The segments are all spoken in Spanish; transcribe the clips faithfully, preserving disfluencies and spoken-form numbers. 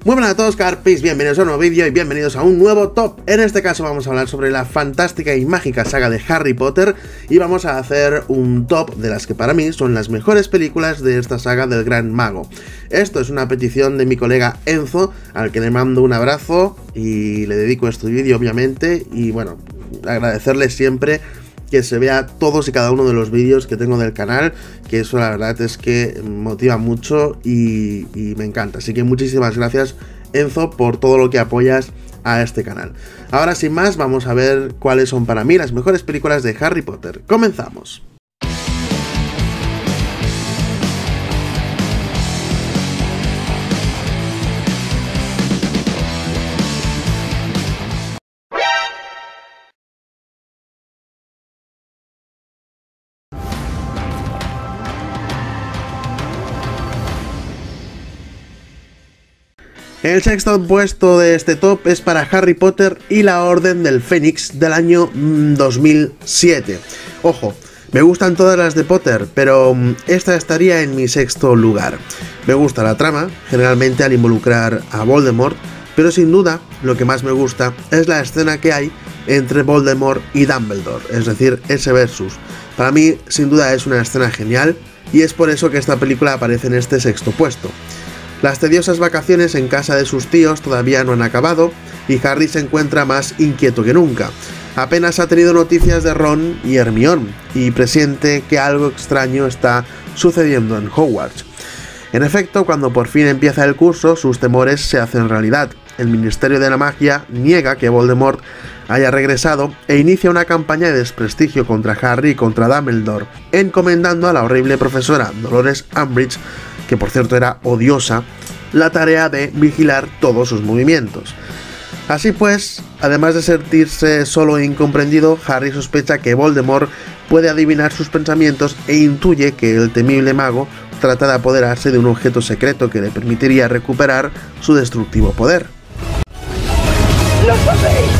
Muy buenas a todos, Carpis, bienvenidos a un nuevo vídeo y bienvenidos a un nuevo top. En este caso vamos a hablar sobre la fantástica y mágica saga de Harry Potter y vamos a hacer un top de las que para mí son las mejores películas de esta saga del Gran Mago. Esto es una petición de mi colega Enzo, al que le mando un abrazo y le dedico este vídeo obviamente, y bueno, agradecerle siempre que se vea todos y cada uno de los vídeos que tengo del canal, que eso la verdad es que motiva mucho y, y me encanta. Así que muchísimas gracias, Enzo, por todo lo que apoyas a este canal. Ahora sin más, vamos a ver cuáles son para mí las mejores películas de Harry Potter. ¡Comenzamos! El sexto puesto de este top es para Harry Potter y la Orden del Fénix del año mmm, dos mil siete. Ojo, me gustan todas las de Potter, pero mmm, esta estaría en mi sexto lugar. Me gusta la trama, generalmente al involucrar a Voldemort, pero sin duda lo que más me gusta es la escena que hay entre Voldemort y Dumbledore, es decir, ese versus. Para mí, sin duda, es una escena genial y es por eso que esta película aparece en este sexto puesto. Las tediosas vacaciones en casa de sus tíos todavía no han acabado y Harry se encuentra más inquieto que nunca. Apenas ha tenido noticias de Ron y Hermione y presiente que algo extraño está sucediendo en Hogwarts. En efecto, cuando por fin empieza el curso, sus temores se hacen realidad. El Ministerio de la Magia niega que Voldemort haya regresado e inicia una campaña de desprestigio contra Harry y contra Dumbledore, encomendando a la horrible profesora Dolores Umbridge, que por cierto era odiosa, la tarea de vigilar todos sus movimientos. Así pues, además de sentirse solo e incomprendido, Harry sospecha que Voldemort puede adivinar sus pensamientos e intuye que el temible mago trata de apoderarse de un objeto secreto que le permitiría recuperar su destructivo poder. ¡Lo sabéis!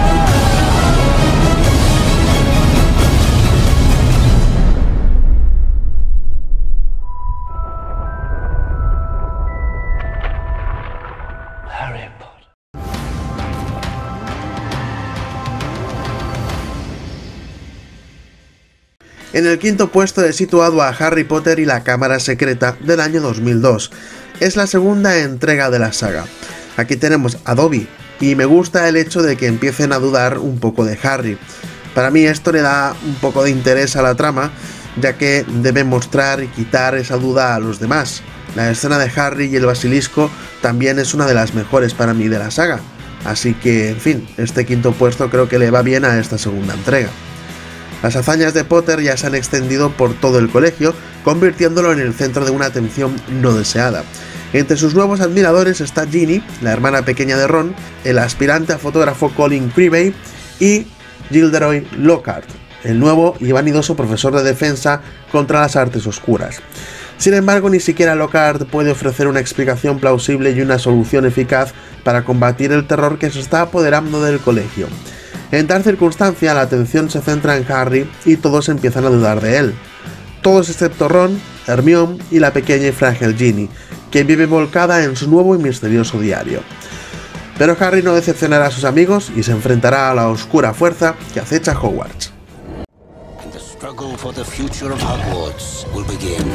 En el quinto puesto he situado a Harry Potter y la Cámara Secreta del año dos mil dos. Es la segunda entrega de la saga. Aquí tenemos a Dobby y me gusta el hecho de que empiecen a dudar un poco de Harry. Para mí esto le da un poco de interés a la trama, ya que debe mostrar y quitar esa duda a los demás. La escena de Harry y el basilisco también es una de las mejores para mí de la saga. Así que, en fin, este quinto puesto creo que le va bien a esta segunda entrega. Las hazañas de Potter ya se han extendido por todo el colegio, convirtiéndolo en el centro de una atención no deseada. Entre sus nuevos admiradores está Ginny, la hermana pequeña de Ron, el aspirante a fotógrafo Colin Creevey y Gilderoy Lockhart, el nuevo y vanidoso profesor de defensa contra las artes oscuras. Sin embargo, ni siquiera Lockhart puede ofrecer una explicación plausible y una solución eficaz para combatir el terror que se está apoderando del colegio. En tal circunstancia, la atención se centra en Harry y todos empiezan a dudar de él. Todos excepto Ron, Hermione y la pequeña y frágil Ginny, que vive volcada en su nuevo y misterioso diario. Pero Harry no decepcionará a sus amigos y se enfrentará a la oscura fuerza que acecha Hogwarts. The struggle for the future of Hogwarts will begin.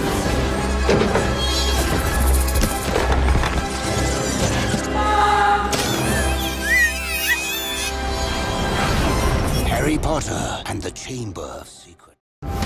Harry Potter and the Chamber of Secrets.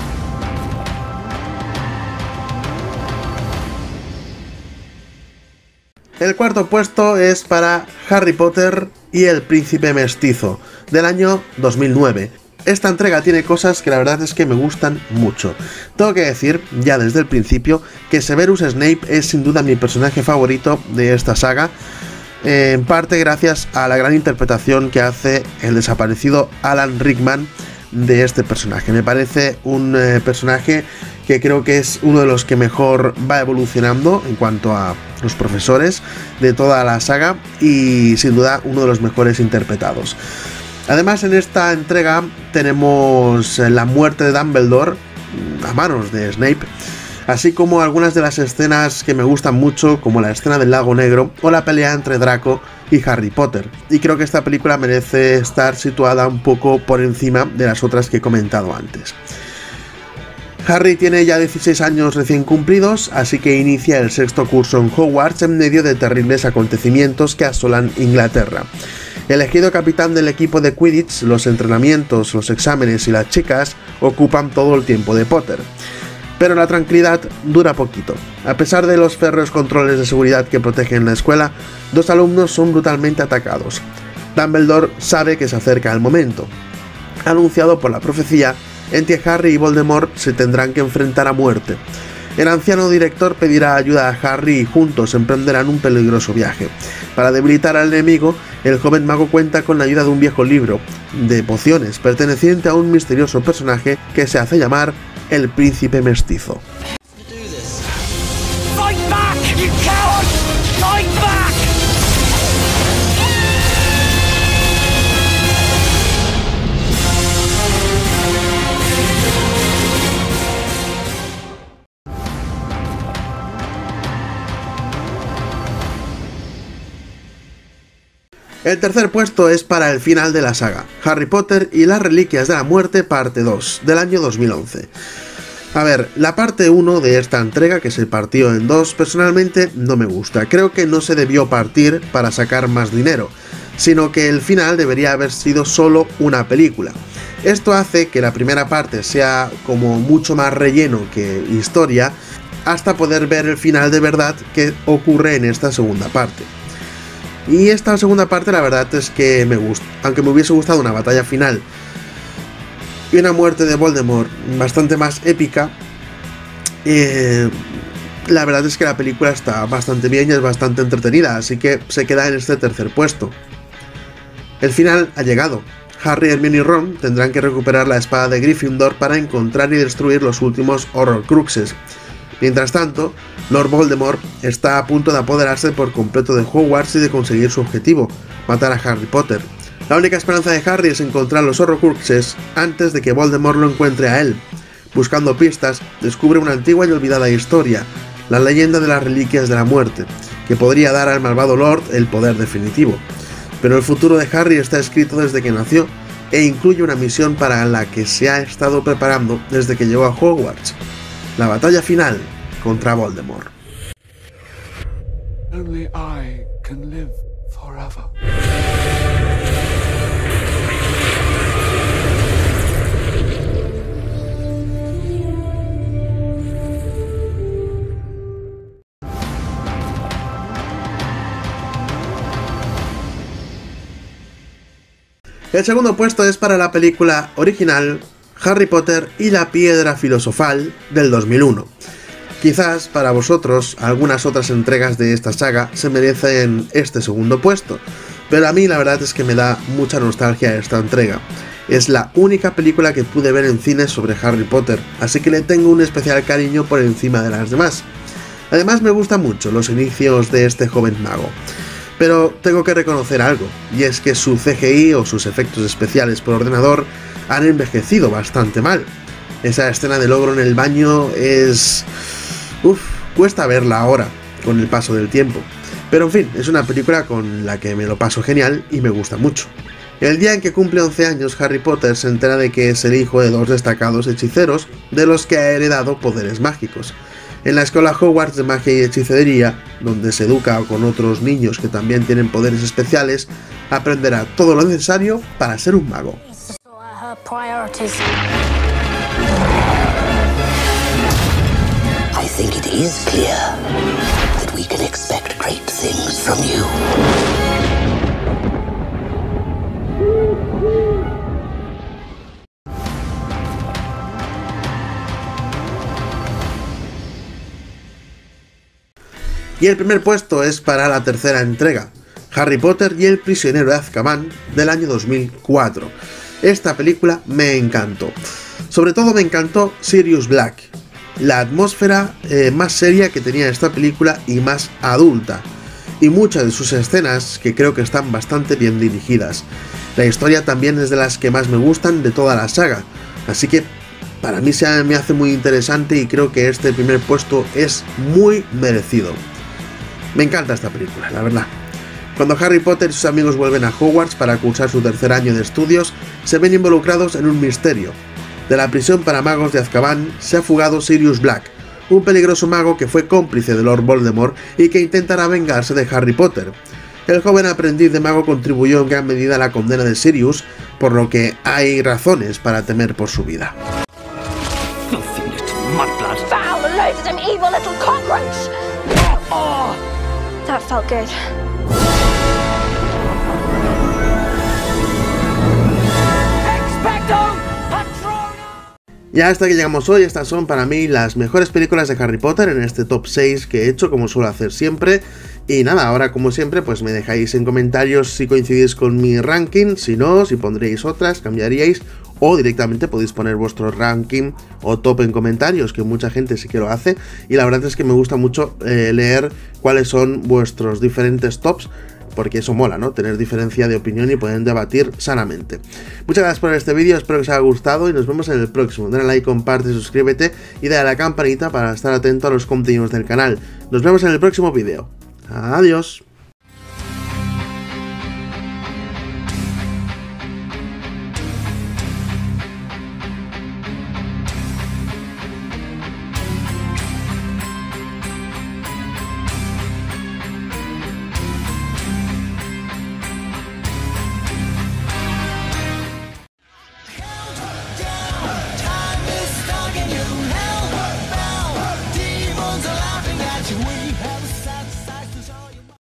El cuarto puesto es para Harry Potter y el Príncipe Mestizo, del año dos mil nueve. Esta entrega tiene cosas que la verdad es que me gustan mucho. Tengo que decir, ya desde el principio, que Severus Snape es sin duda mi personaje favorito de esta saga, en parte gracias a la gran interpretación que hace el desaparecido Alan Rickman de este personaje. Me parece un eh, personaje que creo que es uno de los que mejor va evolucionando en cuanto a los profesores de toda la saga y sin duda uno de los mejores interpretados. Además, en esta entrega tenemos la muerte de Dumbledore a manos de Snape, así como algunas de las escenas que me gustan mucho, como la escena del lago negro o la pelea entre Draco y Harry Potter, y creo que esta película merece estar situada un poco por encima de las otras que he comentado antes. Harry tiene ya dieciséis años recién cumplidos, así que inicia el sexto curso en Hogwarts en medio de terribles acontecimientos que asolan Inglaterra. Elegido capitán del equipo de Quidditch, los entrenamientos, los exámenes y las chicas ocupan todo el tiempo de Potter. Pero la tranquilidad dura poquito. A pesar de los férreos controles de seguridad que protegen la escuela, dos alumnos son brutalmente atacados. Dumbledore sabe que se acerca el momento, anunciado por la profecía, en que Harry y Voldemort se tendrán que enfrentar a muerte. El anciano director pedirá ayuda a Harry y juntos emprenderán un peligroso viaje. Para debilitar al enemigo, el joven mago cuenta con la ayuda de un viejo libro de pociones perteneciente a un misterioso personaje que se hace llamar el Príncipe Mestizo. Fight back, you coward! Fight back! El tercer puesto es para el final de la saga, Harry Potter y las Reliquias de la Muerte parte dos, del año dos mil once. A ver, la parte uno de esta entrega, que se partió en dos, personalmente no me gusta. Creo que no se debió partir para sacar más dinero, sino que el final debería haber sido solo una película. Esto hace que la primera parte sea como mucho más relleno que historia, hasta poder ver el final de verdad que ocurre en esta segunda parte. Y esta segunda parte la verdad es que me gusta, aunque me hubiese gustado una batalla final y una muerte de Voldemort bastante más épica, eh, la verdad es que la película está bastante bien y es bastante entretenida, así que se queda en este tercer puesto. El final ha llegado. Harry, Hermione y Ron tendrán que recuperar la espada de Gryffindor para encontrar y destruir los últimos Horrocruxes. Mientras tanto, Lord Voldemort está a punto de apoderarse por completo de Hogwarts y de conseguir su objetivo, matar a Harry Potter. La única esperanza de Harry es encontrar los Horrocruxes antes de que Voldemort lo encuentre a él. Buscando pistas, descubre una antigua y olvidada historia, la leyenda de las Reliquias de la Muerte, que podría dar al malvado Lord el poder definitivo. Pero el futuro de Harry está escrito desde que nació, e incluye una misión para la que se ha estado preparando desde que llegó a Hogwarts: la batalla final contra Voldemort. Only I can live forever. El segundo puesto es para la película original Harry Potter y la Piedra Filosofal del dos mil uno. Quizás para vosotros algunas otras entregas de esta saga se merecen este segundo puesto, pero a mí la verdad es que me da mucha nostalgia esta entrega. Es la única película que pude ver en cine sobre Harry Potter, así que le tengo un especial cariño por encima de las demás. Además me gustan mucho los inicios de este joven mago. Pero tengo que reconocer algo, y es que su C G I o sus efectos especiales por ordenador han envejecido bastante mal. Esa escena del ogro en el baño es... Uf, cuesta verla ahora, con el paso del tiempo. Pero en fin, es una película con la que me lo paso genial y me gusta mucho. El día en que cumple once años, Harry Potter se entera de que es el hijo de dos destacados hechiceros de los que ha heredado poderes mágicos. En la escuela Hogwarts de magia y hechicería, donde se educa con otros niños que también tienen poderes especiales, aprenderá todo lo necesario para ser un mago. I think it is clear that we can expect great things from you. Y el primer puesto es para la tercera entrega, Harry Potter y el prisionero de Azkaban del año dos mil cuatro. Esta película me encantó. Sobre todo me encantó Sirius Black, la atmósfera eh, más seria que tenía esta película y más adulta, y muchas de sus escenas que creo que están bastante bien dirigidas. La historia también es de las que más me gustan de toda la saga, así que para mí se me hace muy interesante y creo que este primer puesto es muy merecido. Me encanta esta película, la verdad. Cuando Harry Potter y sus amigos vuelven a Hogwarts para cursar su tercer año de estudios, se ven involucrados en un misterio. De la prisión para magos de Azkaban se ha fugado Sirius Black, un peligroso mago que fue cómplice de Lord Voldemort y que intentará vengarse de Harry Potter. El joven aprendiz de mago contribuyó en gran medida a la condena de Sirius, por lo que hay razones para temer por su vida. Y hasta que llegamos hoy, estas son para mí las mejores películas de Harry Potter en este top seis que he hecho, como suelo hacer siempre. Y nada, ahora como siempre, pues me dejáis en comentarios si coincidís con mi ranking, si no, si pondréis otras, cambiaríais, o directamente podéis poner vuestro ranking o top en comentarios, que mucha gente sí que lo hace, y la verdad es que me gusta mucho eh, leer cuáles son vuestros diferentes tops, porque eso mola, ¿no? Tener diferencia de opinión y poder debatir sanamente. Muchas gracias por ver este vídeo, espero que os haya gustado y nos vemos en el próximo. Dale like, comparte, suscríbete y dale a la campanita para estar atento a los contenidos del canal. Nos vemos en el próximo vídeo. Adiós.